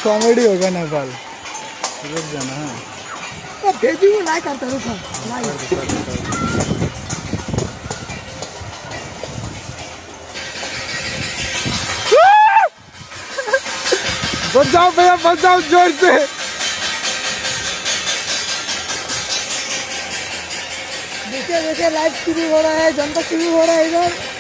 Comedy होगा नेपाल। रुक जाना है तो भेजी वो लाइक करता रुक लाइक। बच जाओ भैया, बच जाओ जोर से। देखिए देखिए लाइव शुरू हो रहा है, जनता शुरू हो रहा है इधर।